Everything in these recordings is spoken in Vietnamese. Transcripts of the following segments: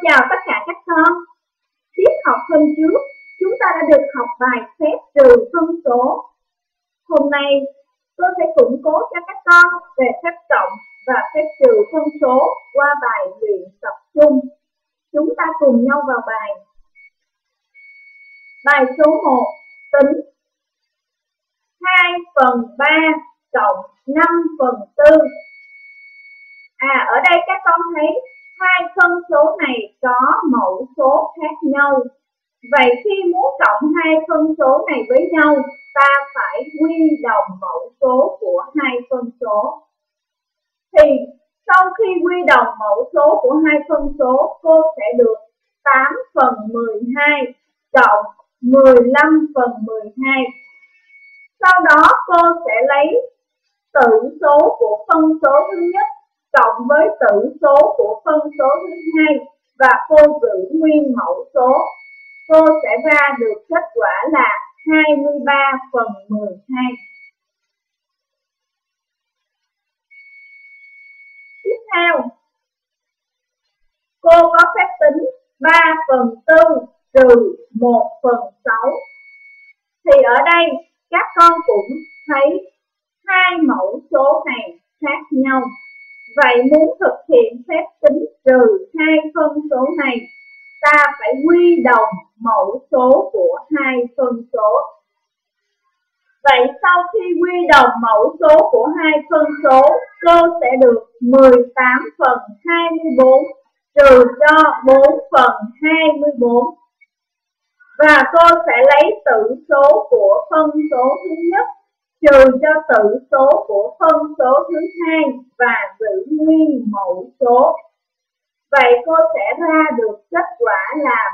chào tất cả các con. Tiết học hôm trước, chúng ta đã được học bài phép trừ phân số. Hôm nay, tôi sẽ củng cố cho các con về phép cộng và phép trừ phân số qua bài luyện tập chung. Chúng ta cùng nhau vào bài. Bài số 1, tính 2/3 cộng 5/4. Ở đây các con thấy hai phân số này có mẫu số khác nhau. Vậy khi muốn cộng hai phân số này với nhau, ta phải quy đồng mẫu số của hai phân số. Thì sau khi quy đồng mẫu số của hai phân số, cô sẽ được 8/12 cộng 15/12. Sau đó cô sẽ lấy tử số của phân số thứ nhất cộng với tử số của phân số thứ hai và cô giữ nguyên mẫu số. Cô sẽ ra được kết quả là 23/12. Tiếp theo, cô có phép tính 3/4 trừ 1/6. Thì ở đây các con cũng thấy hai mẫu số này khác nhau. Vậy muốn thực hiện phép tính trừ hai phân số này, ta phải quy đồng mẫu số của hai phân số. Vậy sau khi quy đồng mẫu số của hai phân số, cô sẽ được 18/24 trừ cho 4/24. Và cô sẽ lấy tử số của phân số thứ nhất trừ cho tử số của phân số thứ hai và giữ nguyên mẫu số. Vậy cô sẽ ra được kết quả là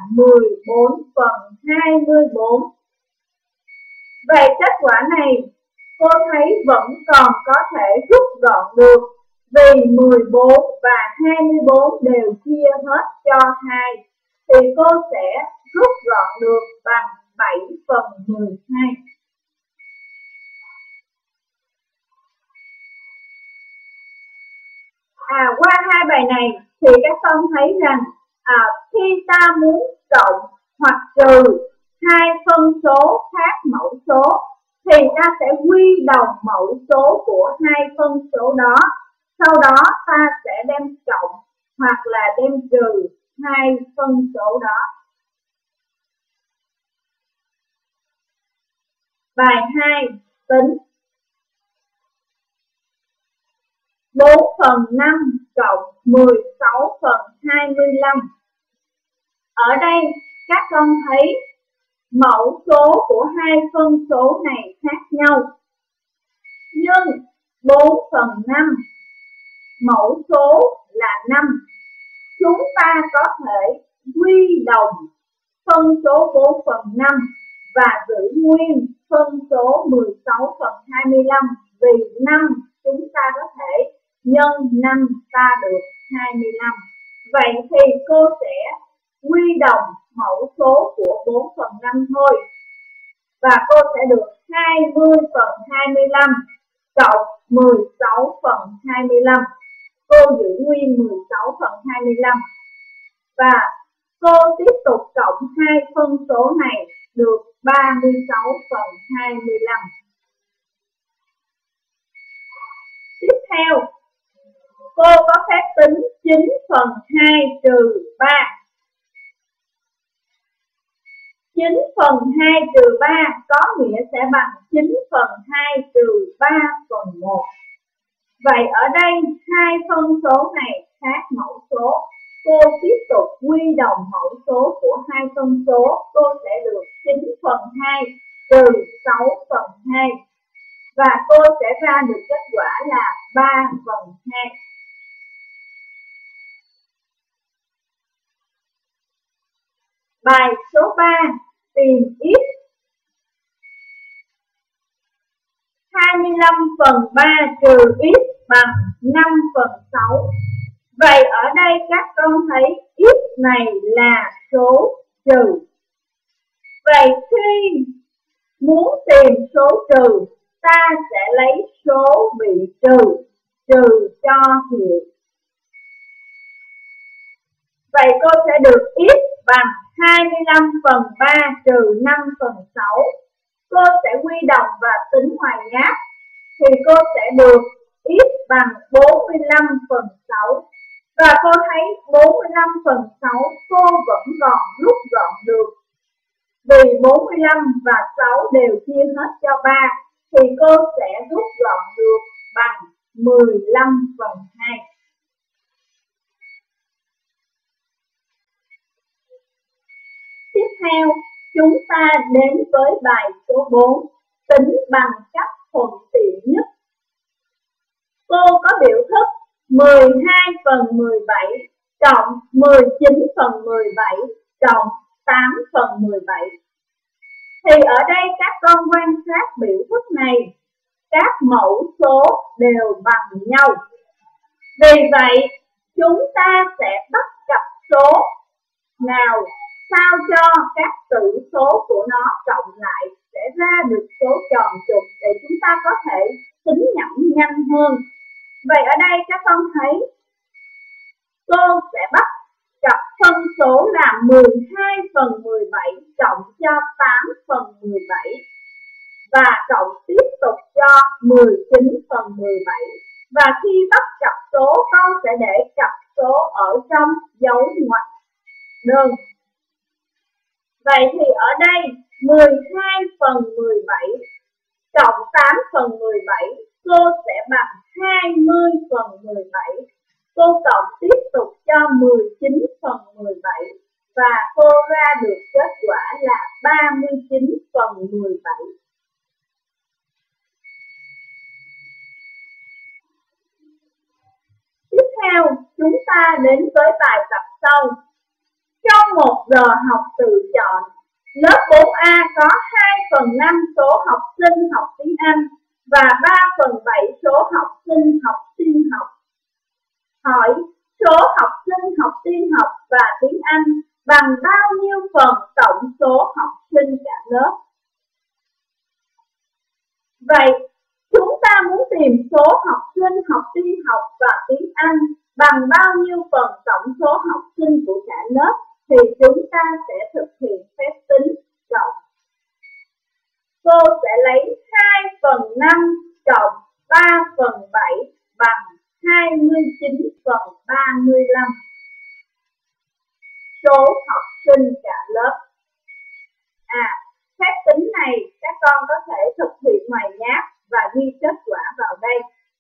14/24. Vậy kết quả này cô thấy vẫn còn có thể rút gọn được, vì 14 và 24 đều chia hết cho 2, thì cô sẽ rút gọn được bằng 7/12. Qua hai bài này thì các con thấy rằng khi ta muốn cộng hoặc trừ hai phân số khác mẫu số thì ta sẽ quy đồng mẫu số của hai phân số đó. Sau đó ta sẽ đem cộng hoặc là đem trừ hai phân số đó. Bài 2, tính 4/5 cộng 16/25. Ở đây các con thấy mẫu số của hai phân số này khác nhau. Nhưng 4/5 mẫu số là 5. Chúng ta có thể quy đồng phân số 4/5 và giữ nguyên phân số 16/25, vì 5 chúng ta có thể nhân 5 ta được 25. Vậy thì cô sẽ quy đồng mẫu số của 4/5 thôi. Và cô sẽ được 20/25 cộng 16/25. Cô giữ nguyên 16/25. Và cô tiếp tục cộng hai phân số này được 36/25. Tiếp theo, cô có phép tính 9/2 trừ 3. 9/2 trừ 3 có nghĩa sẽ bằng 9/2 trừ 3/1. Vậy ở đây hai phân số này khác mẫu số. Cô tiếp tục quy đồng mẫu số của hai phân số. Cô sẽ được 9/2 trừ 6/2. Và cô sẽ ra được kết quả là 3/2. Bài số 3, tìm x. 25/3 trừ x bằng 5/6. Vậy ở đây các con thấy x này là số trừ. Vậy khi muốn tìm số trừ, ta sẽ lấy số bị trừ, trừ cho hiệu. Vậy cô sẽ được x bằng 25 phần 3 trừ 5 phần 6. Cô sẽ quy đồng và tính ngoài nháp. Thì cô sẽ được x bằng 45 phần 6. Và cô thấy 45 phần 6 cô vẫn còn rút gọn được. Vì 45 và 6 đều chia hết cho 3 thì cô sẽ rút gọn được bằng 15 phần 2. Tiếp theo, chúng ta đến với bài số 4, tính bằng cách thuận tiện nhất. Cô có biểu thức 12 phần 17 cộng 19 phần 17 cộng 8 phần 17. Thì ở đây các con quan sát biểu thức này, các mẫu số đều bằng nhau. Vì vậy, chúng ta sẽ bắt cặp số nào sao cho các tử số của nó cộng lại sẽ ra được số tròn trục để chúng ta có thể tính nhẩm nhanh hơn. Vậy ở đây các con thấy cô sẽ bắt cặp phân số là 12 phần 17 cộng cho 8 phần 17 và cộng tiếp tục cho 19 phần 17. Và khi bắt cặp số, con sẽ để cặp số ở trong dấu ngoặc đơn. Vậy thì ở đây 12 phần 17 cộng 8 phần 17 cô sẽ bằng 20 phần 17. Cô cộng tiếp tục cho 19 phần 17 và cô ra được kết quả là 39 phần 17. Tiếp theo, chúng ta đến với bài tập sau. Trong 1 giờ học tự chọn, lớp 4A có 2 phần 5 số học sinh học tiếng Anh và 3 phần 7 số học sinh học tin học. Hỏi số học sinh học tin học và tiếng Anh bằng bao nhiêu phần tổng số học sinh cả lớp? Vậy chúng ta muốn tìm số học sinh học tin học và tiếng Anh bằng bao nhiêu phần tổng số học sinh của cả lớp thì chúng ta sẽ thực hiện phép tính cộng. Cô sẽ lấy 2 phần 5 cộng 3 phần 7 bằng 29 phần 35. Số học sinh cả lớp. Phép tính này các con có thể thực hiện ngoài nháp và ghi kết quả vào đây.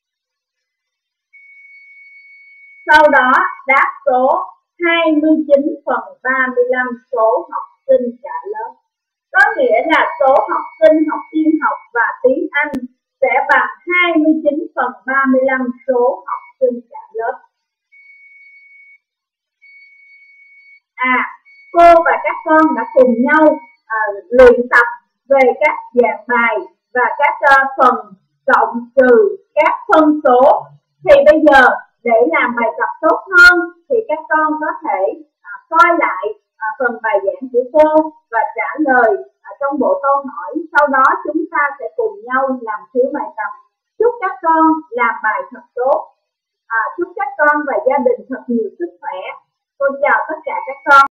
Sau đó đáp số 29 phần 35 số học sinh cả lớp. Có nghĩa là số học sinh học tin học và tiếng Anh sẽ bằng 29 phần 35 số học sinh cả lớp. Cô và các con đã cùng nhau luyện tập về các dạng bài và các phần cộng trừ các phân số. Thì bây giờ để làm bài tập tốt hơn thì các con có thể coi lại phần bài giảng của cô và trả lời trong bộ câu hỏi. Sau đó chúng ta sẽ cùng nhau làm phiếu bài tập. Chúc các con làm bài thật tốt. Chúc các con và gia đình thật nhiều sức khỏe. Cô chào tất cả các con.